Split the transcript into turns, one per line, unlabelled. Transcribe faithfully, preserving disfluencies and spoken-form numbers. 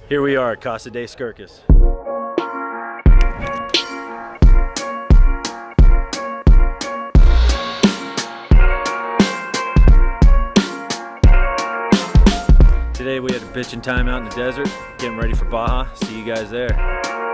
Here we are at Casa de Skirkus. Today we had a bitchin' time out in the desert, getting ready for Baja. See you guys there.